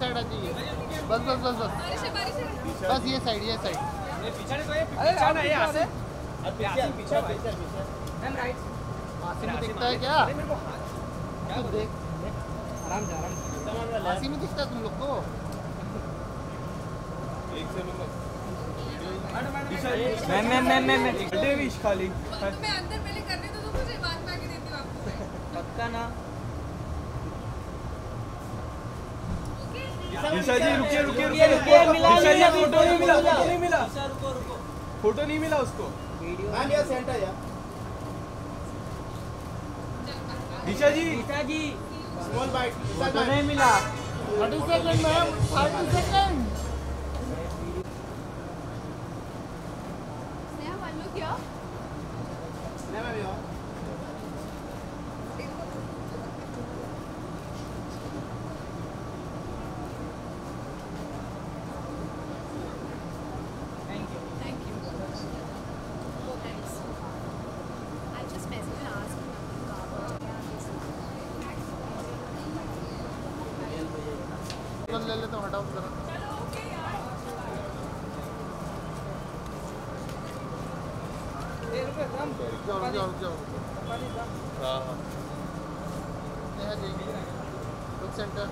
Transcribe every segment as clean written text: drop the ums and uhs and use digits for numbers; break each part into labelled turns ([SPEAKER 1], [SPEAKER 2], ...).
[SPEAKER 1] Side आ जाइए, बस बस बस बस बस ये साइड
[SPEAKER 2] पीछे ना ये आसे पीछे मैम राइट
[SPEAKER 1] आसिम में दिखता है क्या? देख
[SPEAKER 2] आराम से
[SPEAKER 1] आसिम में दिखता है तुम लोग को?
[SPEAKER 2] मैम विश खाली
[SPEAKER 3] मैं अंदर पहले करने दो तो मुझे बाद में आके देती हूँ आपको
[SPEAKER 2] पक्का ना।
[SPEAKER 3] ओके
[SPEAKER 2] निशा जी रुकिए फोटो नहीं मिला उसको
[SPEAKER 4] मैम यार सेंटर यार
[SPEAKER 2] Nisha ji
[SPEAKER 4] small bite
[SPEAKER 2] photo नहीं मिला
[SPEAKER 1] 30 सेकंड मैम 30 सेकंड
[SPEAKER 3] स्नेहा मान लो क्या
[SPEAKER 4] मैम अभी आओ
[SPEAKER 3] Thank you. Oh, thanks. I just messaged and asked him.
[SPEAKER 1] ले लेते हूँ, हटाओ जरा।
[SPEAKER 3] चलो ओके यार
[SPEAKER 1] रुक जाओ हाँ नेहा जी लुक सेंटर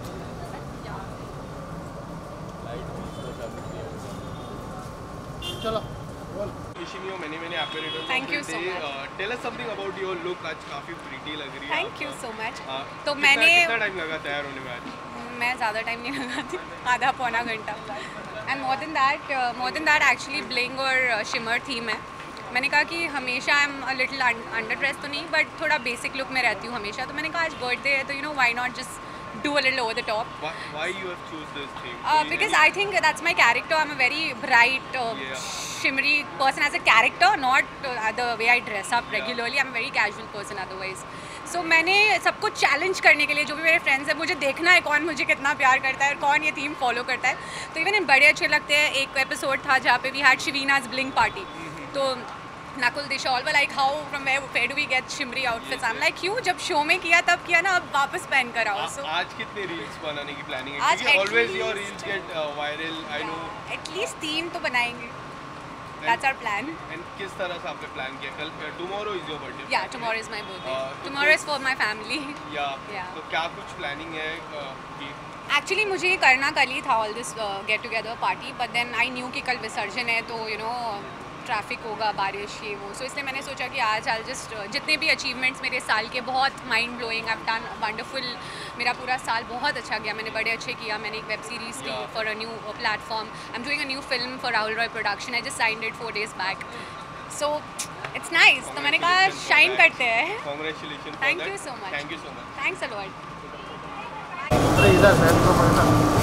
[SPEAKER 1] चलो
[SPEAKER 5] Wishing you many happy returns.
[SPEAKER 3] Thank you so much.
[SPEAKER 5] Tell us something about your look. आज काफी pretty लग रही है।
[SPEAKER 3] थैंक यू सो मच तो
[SPEAKER 5] कितना टाइम लगा तैयार होने में आज?
[SPEAKER 3] मैं ज़्यादा टाइम नहीं लगाती आधा पौना घंटा and more then that actually bling और शिमर थीम है। मैंने कहा कि हमेशा I am a little under dress तो नहीं बट थोड़ा बेसिक लुक में रहती हूँ हमेशा, तो मैंने कहा आज बर्थडे है तो you know why not just do a little over the top.
[SPEAKER 5] Why you have choose this theme?
[SPEAKER 3] Because I think that's my character. I'm a very bright, shimmery person as a character, not the way I dress up regularly. I'm a very casual person otherwise. So मैंने सबको challenge करने के लिए जो भी मेरे friends हैं मुझे देखना है कौन मुझे कितना प्यार करता है और कौन ये थीम फॉलो करता है, तो इवन बड़े अच्छे लगते हैं। एक एपिसोड था जहाँ पे we had Shivina's bling party, तो Nakul Disha all were like how from where do we get shimmery outfits. I am like क्यों, जब शो में किया तब किया ना, अब वापस पहन कर आओ। सो
[SPEAKER 5] आज कितने रील्स बनाने की प्लानिंग है?
[SPEAKER 3] आज
[SPEAKER 5] क्योंकि
[SPEAKER 3] at
[SPEAKER 5] always
[SPEAKER 3] least-
[SPEAKER 5] your reels get viral. I know.
[SPEAKER 3] At least 3 तो बनाएंगे, दैट्स आवर प्लान।
[SPEAKER 5] And किस तरह से आपने प्लान किया? कल tomorrow is your birthday.
[SPEAKER 3] या टुमारो इज माय बर्थडे,
[SPEAKER 5] तो
[SPEAKER 3] tomorrow is for my family.
[SPEAKER 5] Yeah. तो क्या कुछ प्लानिंग है कि
[SPEAKER 3] एक्चुअली मुझे ये करना कल ही था all this get together party, but then I knew कि कल विसर्जन है तो यू नो ट्रैफिक होगा, बारिश ये वो, सो इसलिए मैंने सोचा कि आज आई जस्ट जितने भी अचीवमेंट्स मेरे साल के बहुत mind blowing, I have done wonderful, मेरा पूरा साल बहुत अच्छा गया, मैंने बड़े अच्छे किया। मैंने एक वेब सीरीज़ की for a new platform, I am doing a new film for Rahul Roy production, I just signed it 4 days back, so it's nice. तो मैंने कहा शाइन करते हैं।
[SPEAKER 5] Congratulations.
[SPEAKER 3] Thank you so much.
[SPEAKER 5] Thank you so much.
[SPEAKER 3] Thanks a lot.
[SPEAKER 1] अरे इधर बैठ को पड़ना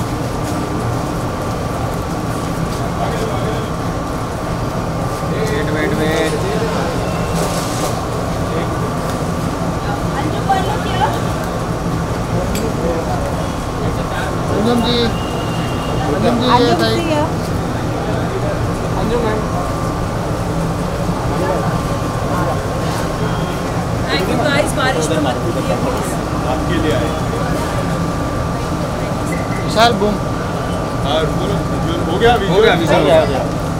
[SPEAKER 1] वेट अंजुम जी ये सही
[SPEAKER 2] Anjum ma'am
[SPEAKER 6] thank you guys, बारिश में मत कीजिए प्लीज।
[SPEAKER 5] आपके लिए आए।
[SPEAKER 1] विशाल बूम
[SPEAKER 5] हाँ हो गया विशाल हो गया।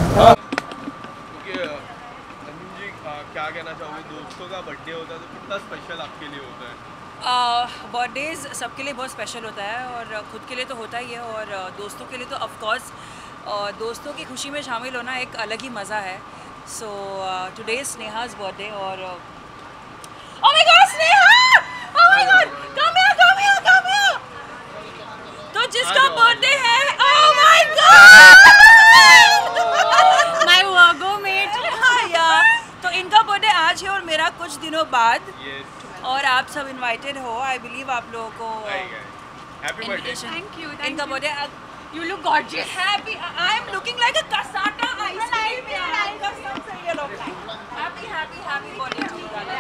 [SPEAKER 5] अंजुम जी क्या कहना चाहोगे? दोस्तों का बर्थडे होता है तो कितना स्पेशल आपके लिए होता है?
[SPEAKER 6] बर्थडेज सबके लिए बहुत स्पेशल होता है और खुद के लिए तो होता ही है, और दोस्तों के लिए तो ऑफ कोर्स दोस्तों की खुशी में शामिल होना एक अलग ही मज़ा है। So today is Sneha's birthday और oh my god Sneha, oh my god come here. तो जिसका बर्थडे है, oh my god
[SPEAKER 3] my Virgo mate,
[SPEAKER 6] या तो इनका बर्थडे आज है और मेरा कुछ दिनों बाद,
[SPEAKER 5] Yes.
[SPEAKER 6] और आप सब इनवाइटेड हो। आई बिलीव आप लोगों को
[SPEAKER 5] हैप्पी बर्थडे।
[SPEAKER 3] Thank you.
[SPEAKER 6] इनका birthday
[SPEAKER 3] You look gorgeous.
[SPEAKER 6] Happy, I am looking like a cassata ice cream यार, कसम से ये लोग happy birthday to you guys.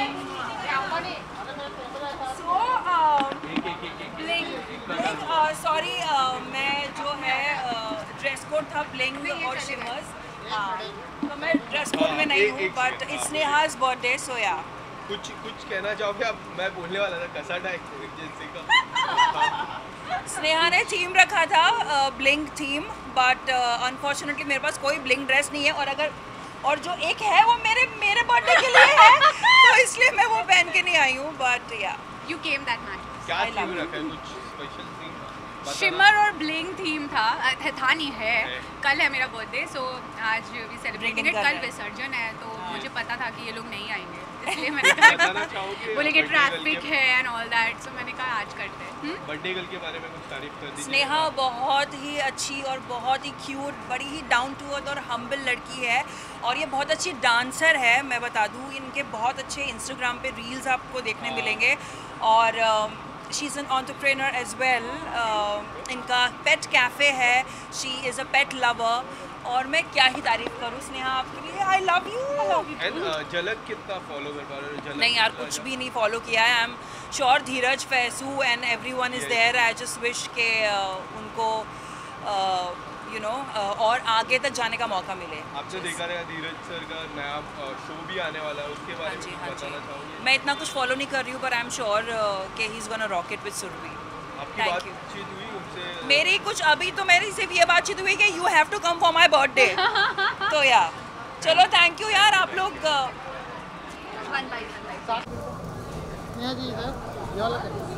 [SPEAKER 6] So bling sorry, मैं जो है ड्रेस कोड था ब्लिंग और शिमर्स, तो मैं ड्रेस कोड में नहीं हूँ, but it's Sneha's birthday, so yeah
[SPEAKER 5] कुछ कहना चाहोगे आप? मैं बोलने वाला था कसाटा जैसे का।
[SPEAKER 6] स्नेहा ने थीम रखा था ब्लिंग थीम, बट अनफॉर्चुनेटली मेरे पास कोई ब्लिंग ड्रेस नहीं है, और जो एक है वो मेरे बर्थडे के लिए है तो इसलिए मैं वो पहन के नहीं आई हूँ, बट या
[SPEAKER 3] You came that night.
[SPEAKER 5] क्या
[SPEAKER 6] I love
[SPEAKER 5] थीम रखा है, कुछ स्पेशल थीम?
[SPEAKER 3] शिमर और ब्लिंग थीम था नहीं है। कल है मेरा बर्थडे, सो आज भी सेलिब्रेटिंग है। कल विसर्जन है, तो मुझे पता था कि ये लोग नहीं आएंगे, इसलिए मैंने
[SPEAKER 5] बताना चाहोगे
[SPEAKER 3] बोलेंगे
[SPEAKER 5] birthday girl
[SPEAKER 3] ट्रैफिक
[SPEAKER 5] के-
[SPEAKER 3] है एंड ऑल दैट, सो मैंने कहा आज करते हैं।
[SPEAKER 5] बर्थडे गर्ल के बारे में कुछ तारीफ कर दीजिए।
[SPEAKER 6] स्नेहा बहुत ही अच्छी और बहुत ही क्यूट, बड़ी ही डाउन टू अर्थ और हम्बल लड़की है, और ये बहुत अच्छी डांसर है। मैं बता दूँ, इनके बहुत अच्छे इंस्टाग्राम पे रील्स आपको देखने मिलेंगे, और she is an entrepreneur as well. इनका पेट कैफ़े है, she is a pet lover, और मैं क्या ही तारीफ करूँ स्नेहा आपके लिए। I love you.
[SPEAKER 5] एंड झलक कितना फॉलो कर पा रहे हो? झलक
[SPEAKER 6] नहीं यार, कुछ भी नहीं फॉलो किया है। I am sure Dheeraj, Faisu and everyone is there. I just wish के उनको और आगे तक जाने का मौका मिले।
[SPEAKER 5] आपने देखा रहेगा धीरज सर का नया शो भी आने वाला है, उसके बारे में
[SPEAKER 6] हाँ
[SPEAKER 5] बताना
[SPEAKER 6] जी।
[SPEAKER 5] चाहोगे?
[SPEAKER 6] मैं इतना कुछ फॉलो नहीं कर रही हूँ, पर आई एम श्योर कि he is gonna rock it with Surbhi.
[SPEAKER 5] आपकी
[SPEAKER 6] Thank you.
[SPEAKER 5] बातचीत हुई उनसे?
[SPEAKER 6] मेरी कुछ अभी तो मेरी सिर्फ ये बातचीत हुई कि you have to come for my birthday तो या चलो, थैंक यू यार। आप लोग
[SPEAKER 1] स्नेहा जी इधर, ये वाला करिए।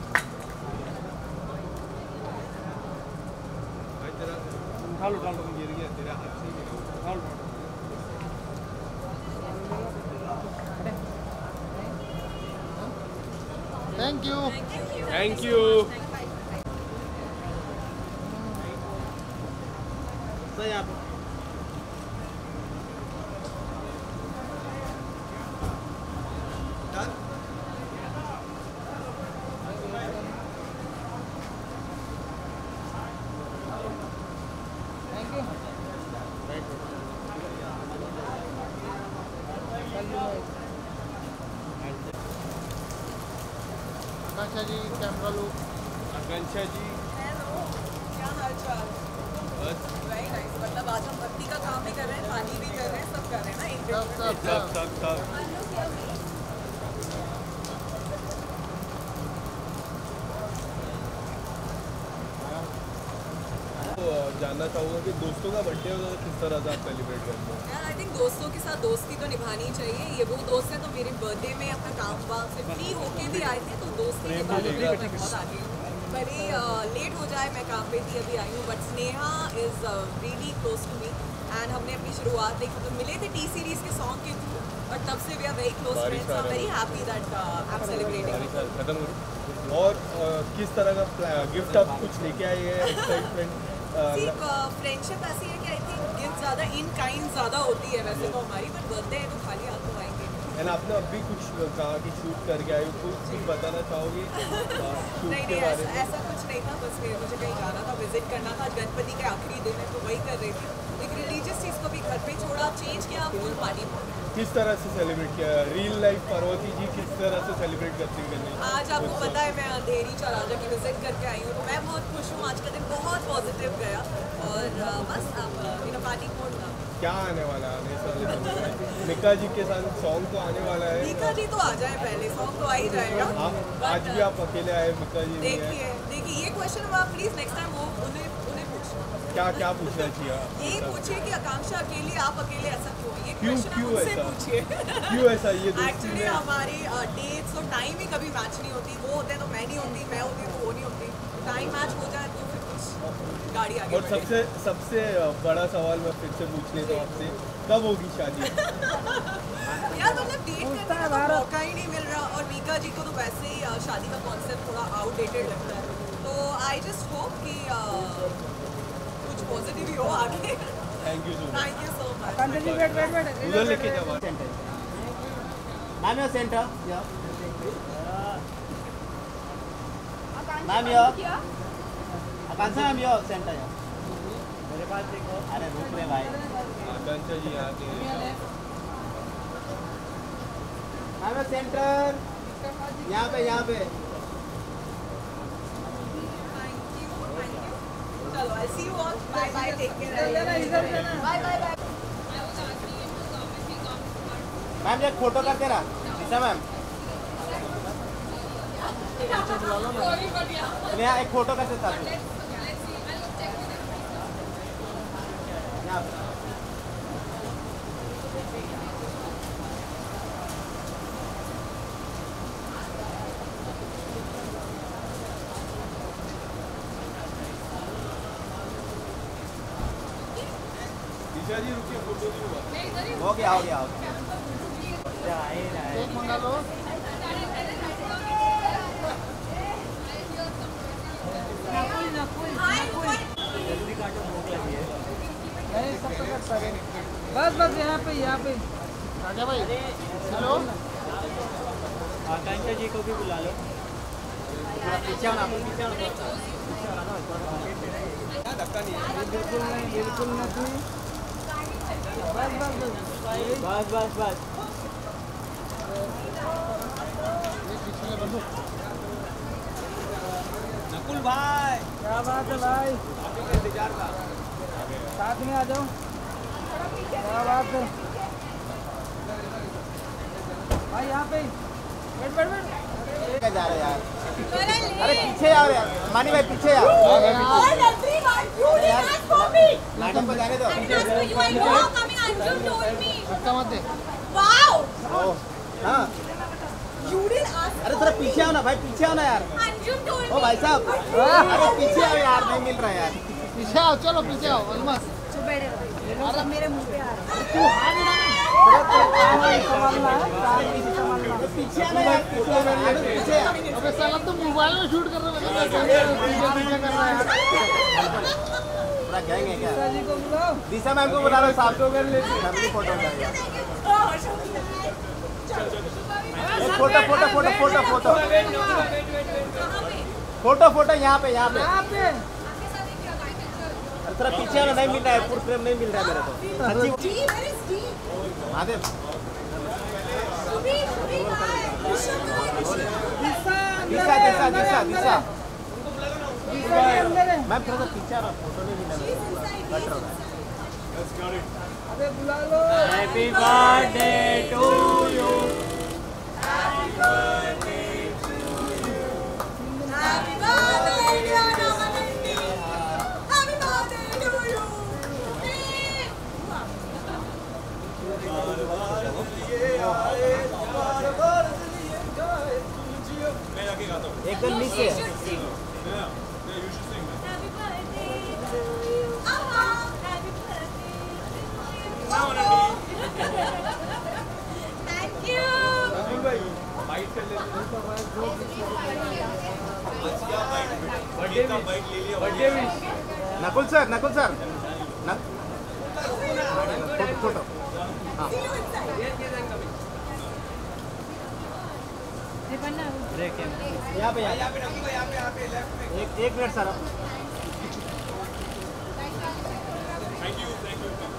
[SPEAKER 5] भाई तेरा उठा लो, गिर गया तेरे हाथ से ही गिरा।
[SPEAKER 1] Thank you.
[SPEAKER 5] Thank you.
[SPEAKER 4] Sir यहाँ पे
[SPEAKER 1] आकांक्षा जी कैमरा लो।
[SPEAKER 5] आकांक्षा जी
[SPEAKER 7] क्या हाल चाल?
[SPEAKER 5] बस
[SPEAKER 7] वेरी नाइस। मतलब आज हम भक्ति का काम भी कर रहे हैं, पानी भी कर रहे हैं, सब कर रहे हैं ना एक दिन में।
[SPEAKER 5] सब तो जानना चाहूँगा कि दोस्तों का बर्थडे होता है तो किस तरह से आप सेलिब्रेट करते हैं?
[SPEAKER 7] आई थिंक दोस्तों के साथ दोस्ती तो निभानी ही चाहिए। ये वो दोस्त है तो मेरे बर्थडे में अपना काम वाम से फ्री होके भी आए थे, तो दोस्ती निभाने में मैं बहुत आगे हूँ। भले लेट हो जाए, मैं काम पे थी, अभी आई हूँ, but Sneha is really close to me. And हमने अपनी शुरुआत एक मतलब मिले थे टी सीरीज़ के सॉन्ग के थ्रू, बट तब से we are very close friends. I am very happy that I am celebrating.
[SPEAKER 5] खत्म करो। और किस तरह का गिफ्ट आप कुछ लेके आए हैं? एक्साइटमेंट
[SPEAKER 7] फ्रेंडशिप ऐसी है कि आई थिंक गिफ्ट ज़्यादा इन काइंड ज़्यादा होती है वैसे तो हमारी, बट बर्थडे है तो खाली हाथ तो आएंगे।
[SPEAKER 5] एंड आपने अभी कुछ कहा कि शूट करके आए हो, कुछ बताना चाहोगे शूट
[SPEAKER 7] नहीं
[SPEAKER 5] के
[SPEAKER 7] नहीं,
[SPEAKER 5] बारे में?
[SPEAKER 7] ऐसा कुछ नहीं था। बस मुझे कहीं जाना था, विजिट करना था। गणपति के आखिरी दिन है तो वही कर रही थी। एक रिलीजियस चीज़ को भी घर पे छोड़ा, चेंज किया, फुल पार्टी।
[SPEAKER 5] किस तरह से सेलिब्रेट किया? रियल लाइफ पार्वती जी किस तरह से सेलिब्रेट करती हैं?
[SPEAKER 7] आज आपको पता है मैं अंधेरी चौराहा की विजिट करके आई हूँ, तो मैं बहुत खुश हूँ। आज का दिन बहुत पॉजिटिव गया, और बस अब पार्टी मोड था।
[SPEAKER 5] क्या आने वाला है आने वाले दिनों में? मिका जी के साथ सॉन्ग तो आने वाला है।
[SPEAKER 7] मीका जी तो आ जाए पहले, सॉन्ग तो आ ही जाएगा।
[SPEAKER 5] आज भी आप अकेले आए, मिका जी भी है।
[SPEAKER 7] देखिए ये क्वेश्चन आप प्लीज़ नेक्स्ट टाइम वो उन्हें पूछना।
[SPEAKER 5] क्या पूछना चाहिए?
[SPEAKER 7] ये पूछिए कि आकांक्षा अकेले, आप अकेले, ऐसा क्यों? ये
[SPEAKER 5] क्यों
[SPEAKER 7] क्वेश्चन आप उनसे
[SPEAKER 5] ऐसा?
[SPEAKER 7] पूछिए।
[SPEAKER 5] क्यों ऐसा? ये दोस्ती
[SPEAKER 7] एक्चुअली
[SPEAKER 5] में
[SPEAKER 7] हमारी डेट्स और टाइम ही कभी मैच नहीं होती। वो होते हैं तो मैं नहीं होती, मैं होती तो वो नहीं होती। टाइम मैच हो जाए तो फिर कुछ गाड़ी आगे
[SPEAKER 5] और सबसे बड़ा सवाल मैं फिर से पूछ लेता हूँ आपसे, कब होगी शादी?
[SPEAKER 7] यार मतलब डेट करने का तो मौका ही नहीं मिल रहा, और मीका जी को तो वैसे ही शादी का कॉन्सेप्ट थोड़ा आउटडेटेड लगता है। तो आई जस्ट होप कि कुछ पॉजिटिव ही हो आगे।
[SPEAKER 5] Thank you so much.
[SPEAKER 7] Thank you so much.
[SPEAKER 5] उधर लेके जाओ।
[SPEAKER 4] मैम योर सेंटर या ma'am your Akanksha ma'am your centre या मेरे पास देखो। अरे रुक रे भाई।
[SPEAKER 5] आकांक्षा जी यहाँ के
[SPEAKER 4] मैम योर सेंटर यहाँ पे
[SPEAKER 7] चलो I see you all. Bye bye, take care. Bye bye.
[SPEAKER 4] Ma'am एक फोटो करते रहा दिशा मैम। यहाँ एक फोटो कैसे साथ में?
[SPEAKER 5] दिशा जी रुकिए, फोटो नहीं हुआ।
[SPEAKER 4] हो गया हो गया हो गया।
[SPEAKER 1] एक मंगा लो।
[SPEAKER 2] बस बस यहाँ पे
[SPEAKER 1] राजा भाई हेलो।
[SPEAKER 2] आकांक्षा जी को भी बुला लो।
[SPEAKER 4] पीछे आना, पीछे आना।
[SPEAKER 5] धक्का नहीं है।
[SPEAKER 2] बिल्कुल नहीं बस बस बस।
[SPEAKER 1] ये पिछले बंदो।
[SPEAKER 2] नकुल भाई क्या बात है भाई,
[SPEAKER 5] इंतजार था।
[SPEAKER 2] साथ में आ जाओ। क्या बात है भाई, यहाँ पे बैठ।
[SPEAKER 4] क्या जा रहे यार? अरे पीछे आओ यार, मानी भाई पीछे आओ। मैडम को जाने दो।
[SPEAKER 1] धक्का मत दे।
[SPEAKER 4] हाँ अरे थोड़ा पीछे आओ ना भाई, पीछे आओ ना यार। ओ भाई साहब अरे पीछे आओ यार, नहीं मिल रहा यार।
[SPEAKER 1] पीछे आओ, चलो पीछे आओ। अलमस
[SPEAKER 7] मेरे मुंह पे आ रहा है।
[SPEAKER 4] पीछे आना यार, पीछे आओ।
[SPEAKER 1] अबे साला तुम मोबाइल में शूट कर रहे हो, पीछे कर रहा है।
[SPEAKER 4] पूरा गैंग है क्या? दिशा मैम को बुला लो, साथ में फैमिली फोटो हो जाएगा। Photo photo photo photo photo photo photo यहाँ पे यहाँ पे। अरे थोड़ा पीछे आना, नहीं मिल रहा है, फुल फ्रेम नहीं मिल रहा है मेरे को। सच्ची महादेव दिशा दिशा दिशा दिशा मैम थोड़ा सा पीछे आना, फोटो नहीं मिल रहा है, कट रहा है।
[SPEAKER 2] अरे बुला लो। Happy birthday to you.
[SPEAKER 4] एकदम नीचे नकुल सर फोटो हाँ यहाँ पे एक मिनट सर।
[SPEAKER 5] Thank you.